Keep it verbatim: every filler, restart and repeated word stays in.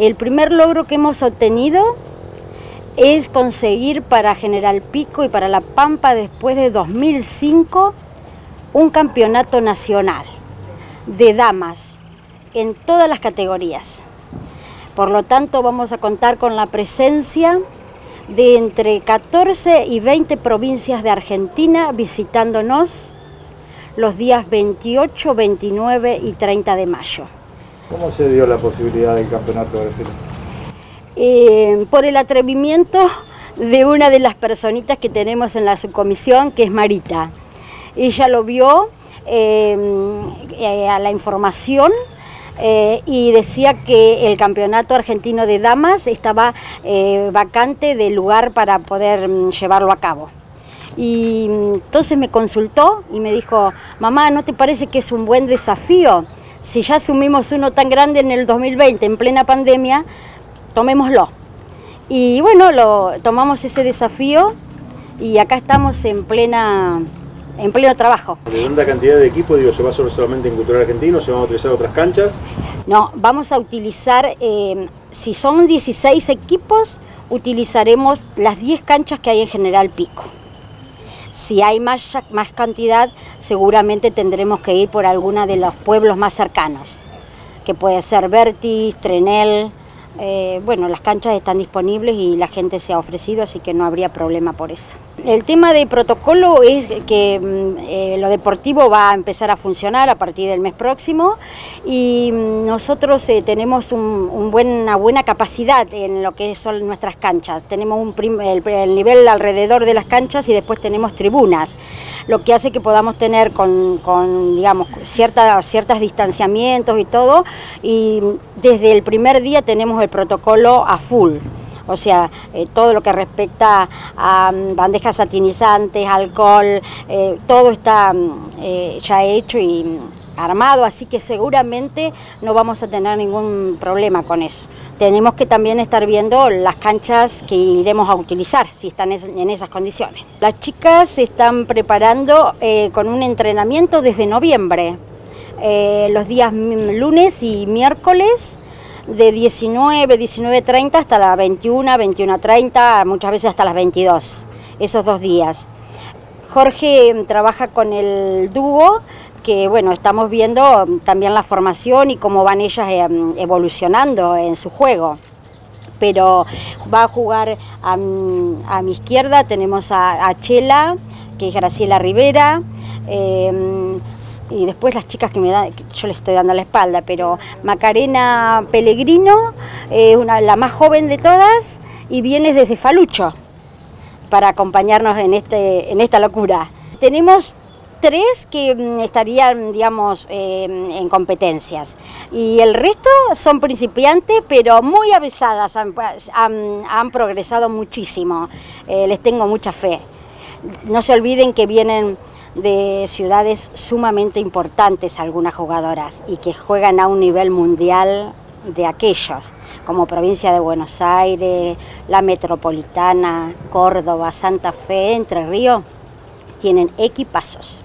El primer logro que hemos obtenido es conseguir para General Pico y para La Pampa, después de dos mil cinco, un campeonato nacional de damas en todas las categorías. Por lo tanto, vamos a contar con la presencia de entre catorce y veinte provincias de Argentina visitándonos los días veintiocho, veintinueve y treinta de mayo. ¿Cómo se dio la posibilidad del campeonato de Argentina? Eh, por el atrevimiento de una de las personitas que tenemos en la subcomisión, que es Marita. Ella lo vio eh, eh, a la información eh, y decía que el campeonato argentino de damas estaba eh, vacante de lugar para poder mm, llevarlo a cabo. Y entonces me consultó y me dijo: mamá, ¿no te parece que es un buen desafío? Si ya asumimos uno tan grande en el dos mil veinte, en plena pandemia, tomémoslo. Y bueno, lo, tomamos ese desafío y acá estamos en plena en pleno trabajo. ¿De dónde cantidad de equipos? Digo, ¿se va solo solamente en Cultural Argentino? ¿Se van a utilizar otras canchas? No, vamos a utilizar, eh, si son dieciséis equipos, utilizaremos las diez canchas que hay en General Pico. Si hay más, más cantidad, seguramente tendremos que ir por alguna de los pueblos más cercanos, que puede ser Vertis, Trenel. Eh, bueno, las canchas están disponibles y la gente se ha ofrecido, así que no habría problema por eso. El tema de protocolo es que eh, lo deportivo va a empezar a funcionar a partir del mes próximo y nosotros eh, tenemos un, un buen, una buena capacidad en lo que son nuestras canchas. Tenemos un prim, el, el nivel alrededor de las canchas y después tenemos tribunas, lo que hace que podamos tener con, con digamos, cierta, ciertos distanciamientos y todo, y desde el primer día tenemos el protocolo a full. O sea, eh, todo lo que respecta a um, bandejas satinizantes, alcohol, eh, todo está eh, ya hecho y armado, así que seguramente no vamos a tener ningún problema con eso. Tenemos que también estar viendo las canchas que iremos a utilizar, si están en esas condiciones. Las chicas se están preparando eh, con un entrenamiento desde noviembre, eh, los días lunes y miércoles, de diecinueve, diecinueve treinta hasta las veintiuna, veintiuna treinta, muchas veces hasta las veintidós, esos dos días. Jorge trabaja con el dúo, que bueno, estamos viendo también la formación y cómo van ellas evolucionando en su juego. Pero va a jugar a, a mi izquierda, tenemos a, a Chela, que es Graciela Rivera, eh, y después las chicas que me dan, yo les estoy dando la espalda, pero Macarena Pellegrino, eh, una, la más joven de todas, y viene desde Falucho para acompañarnos en, este, en esta locura. Tenemos tres que estarían, digamos, eh, en competencias, y el resto son principiantes, pero muy avesadas, han, han, han progresado muchísimo, eh, les tengo mucha fe. No se olviden que vienen de ciudades sumamente importantes algunas jugadoras y que juegan a un nivel mundial de aquellos, como provincia de Buenos Aires, la Metropolitana, Córdoba, Santa Fe, Entre Ríos, tienen equipazos.